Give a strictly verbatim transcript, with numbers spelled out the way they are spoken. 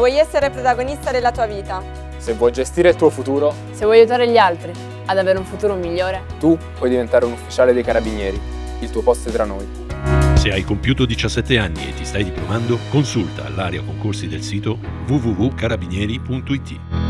vuoi essere protagonista della tua vita, se vuoi gestire il tuo futuro, se vuoi aiutare gli altri ad avere un futuro migliore, tu puoi diventare un ufficiale dei Carabinieri. Il tuo posto è tra noi. Se hai compiuto diciassette anni e ti stai diplomando, consulta l'area concorsi del sito w w w punto carabinieri punto i t.